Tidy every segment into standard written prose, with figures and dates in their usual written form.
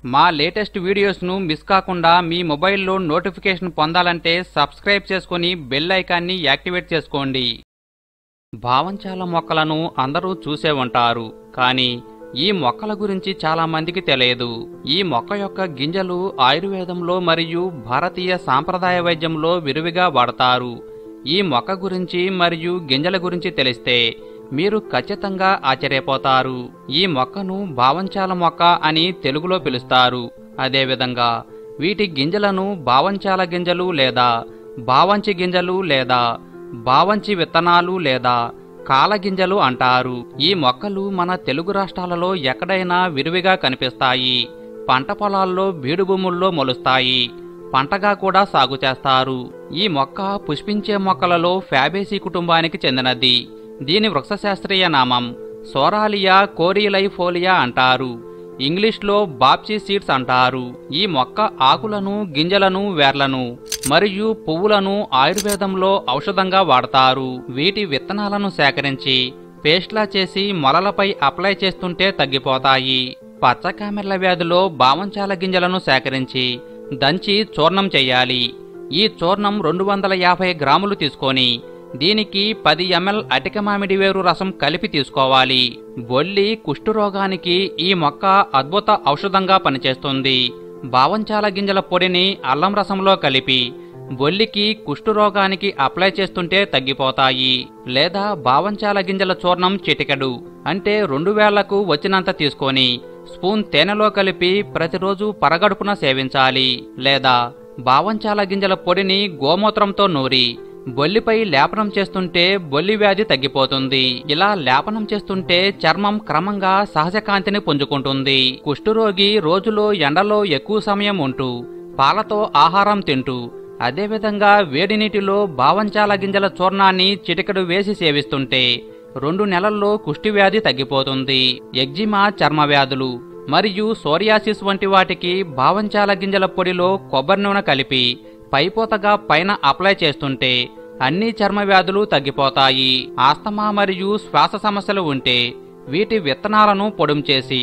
మా latest వీడియోస్ను miss కాకుండా మీ మొబైల్లో నోటిఫికేషన్ పొందాలంటే సబ్స్క్రైబ్ చేసుకుని బెల్ ఐకాన్ని యాక్టివేట్ చేసుకోండి. భావంచాల మొక్కలను అందరూ చూసే ఉంటారు, కానీ ఈ మొక్కల గురించి చాలా మందికి తెలియదు. ఈ మొక్క యొక్క గింజలు ఆయుర్వేదంలో మరియు భారతీయ సాంప్రదాయ వైద్యంలో విరివిగా వాడతారు. ఈ మొక్క గురించి మరియు గింజల గురించి తెలిస్తే మీరు ఖచ్చితంగా ఆశ్చర్యపోతారు. ఈ మొక్కను భావంచాల మొక్క అని తెలుగులో పిలుస్తారు. అదేవిధంగా వీటి గింజలను భావంచాల గింజలు లేదా భావంచి గింజలు లేదా భావంచి విత్తనాలు లేదా కాలగింజలు అంటారు. ఈ మొక్కలు మన తెలుగు రాష్ట్రాలలో ఎక్కడైనా విరివిగా కనిపిస్తాయి. పంట పొలాల్లో బీడు భూముల్లో మొలుస్తాయి. పంటగా కూడా సాగు చేస్తారు. ఈ మొక్క పుష్పించే మొక్కలలో ఫ్యాబేసి కుటుంబానికి చెందినది. దీని వృక్షశాస్త్రీయ నామం సోరాలియా కోరిలైఫోలియా అంటారు. ఇంగ్లీష్లో బాప్సీ సీడ్స్ అంటారు. ఈ మొక్క ఆకులను, గింజలను, వేర్లను మరియు పువ్వులను ఆయుర్వేదంలో ఔషధంగా వాడతారు. వీటి విత్తనాలను సేకరించి పేస్ట్లా చేసి మొలలపై అప్లై చేస్తుంటే తగ్గిపోతాయి. పచ్చకామెర్ల వ్యాధిలో భావంచాల గింజలను సేకరించి దంచి చూర్ణం చెయ్యాలి. ఈ చూర్ణం 250 గ్రాములు తీసుకొని దీనికి 10 ml అటిక మామిడి వేరు రసం కలిపి తీసుకోవాలి. బొల్లి, కుష్ఠరోగానికి ఈ మొక్క అద్భుత ఔషధంగా పనిచేస్తుంది. భావంచాల గింజల పొడిని అల్లం రసంలో కలిపి బొల్లికి, కుష్ఠరోగానికి అప్లై చేస్తుంటే తగ్గిపోతాయి. లేదా భావంచాల గింజల చూర్ణం చిటికెడు అంటే 2 వేళ్లకు వచ్చినంత తీసుకొని స్పూన్ తేనెలో కలిపి ప్రతిరోజు పరగడుపున సేవించాలి. లేదా భావంచాల గింజల పొడిని గోమూత్రంతో నూరి బొల్లిపై లేపనం చేస్తుంటే బొల్లి వ్యాధి తగ్గిపోతుంది. ఇలా లేపనం చేస్తుంటే చర్మం క్రమంగా సహజ కాంతిని పుంజుకుంటుంది. కుష్ఠరోగి రోజులో ఎండలో ఎక్కువ సమయం ఉంటూ పాలతో ఆహారం తింటూ అదేవిధంగా వేడి నీటిలో భావంచాల గింజల చూర్ణాన్ని చిటికెడు వేసి సేవిస్తుంటే 2 నెలల్లో కుష్టి వ్యాధి తగ్గిపోతుంది. ఎగ్జిమా, చర్మ వ్యాధులు మరియు సోరియాసిస్ వంటి వాటికి భావంచాల గింజల పొడిలో కొబ్బరి నూనె కలిపి పైపోతగా పైన అప్లై చేస్తుంటే అన్ని చర్మ వ్యాధులు తగ్గిపోతాయి. ఆస్తమా మరియు శ్వాస సమస్యలు ఉంటే వీటి విత్తనాలను పొడుం చేసి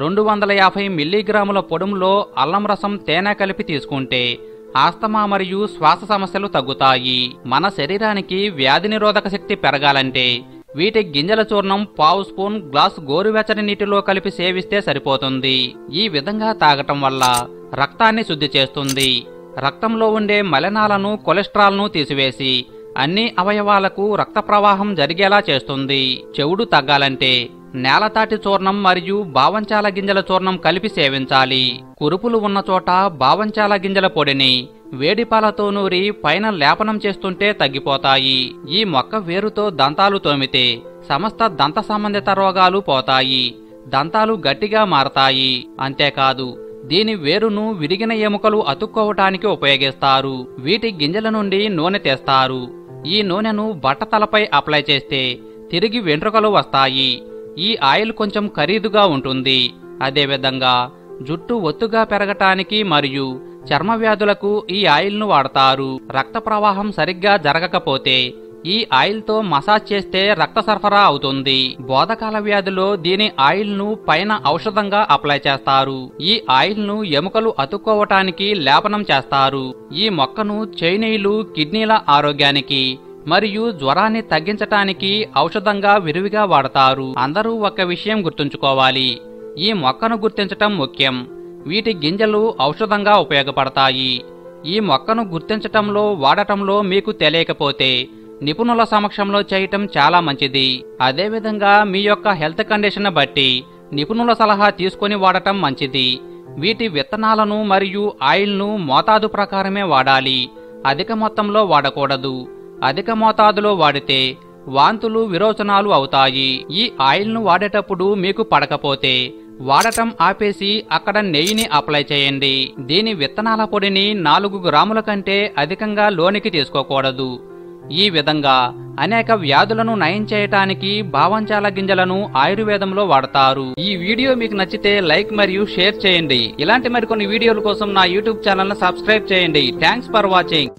250 మిల్లీగ్రాముల పొడుంలో అల్లం రసం, తేనె కలిపి తీసుకుంటే ఆస్తమా మరియు శ్వాస సమస్యలు తగ్గుతాయి. మన శరీరానికి వ్యాధి నిరోధక శక్తి పెరగాలంటే వీటి గింజల చూర్ణం 1/2 స్పూన్ గ్లాసు గోరువెచ్చని నీటిలో కలిపి సేవిస్తే సరిపోతుంది. ఈ విధంగా తాగటం వల్ల రక్తాన్ని శుద్ధి చేస్తుంది. రక్తంలో ఉండే మలినాలను, కొలెస్ట్రాల్ను తీసివేసి అన్ని అవయవాలకు రక్త ప్రవాహం జరిగేలా చేస్తుంది. చెవుడు తగ్గాలంటే నేలతాటి చూర్ణం మరియు భావంచాల గింజల చూర్ణం కలిపి సేవించాలి. కురుపులు ఉన్న చోట భావంచాల గింజల పొడిని వేడిపాలతో నూరి పైన లేపనం చేస్తుంటే తగ్గిపోతాయి. ఈ మొక్క వేరుతో దంతాలు తోమితే సమస్త దంత సంబంధిత రోగాలు పోతాయి. దంతాలు గట్టిగా మారతాయి. అంతేకాదు దీని వేరును విరిగిన ఎముకలు అతుక్కోవటానికి ఉపయోగిస్తారు. వీటి గింజల నుండి నూనె తీస్తారు. ఈ నూనెను బట్టతలపై అప్లై చేస్తే తిరిగి వెంట్రుకలు వస్తాయి. ఈ ఆయిల్ కొంచెం ఖరీదుగా ఉంటుంది. అదేవిధంగా జుట్టు ఒత్తుగా పెరగటానికి మరియు చర్మ వ్యాధులకు ఈ ఆయిల్ను వాడతారు. రక్త ప్రవాహం సరిగ్గా జరగకపోతే ఈ ఆయిల్తో మసాజ్ చేస్తే రక్త సరఫరా అవుతుంది. బోధకాల వ్యాధిలో దీని ఆయిల్ను పైన ఔషధంగా అప్లై చేస్తారు. ఈ ఆయిల్ను ఎముకలు అతుక్కోవటానికి లేపనం చేస్తారు. ఈ మొక్కను చైనీయులు కిడ్నీల ఆరోగ్యానికి మరియు జ్వరాన్ని తగ్గించటానికి ఔషధంగా విరివిగా వాడతారు. అందరూ ఒక విషయం గుర్తుంచుకోవాలి, ఈ మొక్కను గుర్తించటం ముఖ్యం. వీటి గింజలు ఔషధంగా ఉపయోగపడతాయి. ఈ మొక్కను గుర్తించటంలో, వాడటంలో మీకు తెలియకపోతే నిపుణుల సమక్షంలో చేయటం చాలా మంచిది. అదేవిధంగా మీ యొక్క హెల్త్ కండిషన్ బట్టి నిపుణుల సలహా తీసుకొని వాడటం మంచిది. వీటి విత్తనాలను మరియు ఆయిల్ను మోతాదు ప్రకారమే వాడాలి. అధిక మొత్తంలో వాడకూడదు. అధిక మోతాదులో వాడితే వాంతులు, విరోచనాలు అవుతాయి. ఈ ఆయిల్ను వాడేటప్పుడు మీకు పడకపోతే వాడటం ఆపేసి అక్కడ నెయ్యిని అప్లై చేయండి. దీని విత్తనాల పొడిని 4 గ్రాముల కంటే అధికంగా లోనికి తీసుకోకూడదు. ఈ విధంగా అనేక వ్యాధులను నయం చేయటానికి భావంచాల గింజలను ఆయుర్వేదంలో వాడతారు. ఈ వీడియో మీకు నచ్చితే లైక్ మరియు షేర్ చేయండి. ఇలాంటి మరికొన్ని వీడియోల కోసం నా యూట్యూబ్ ఛానల్ ను సబ్స్క్రైబ్ చేయండి. Thanks for watching.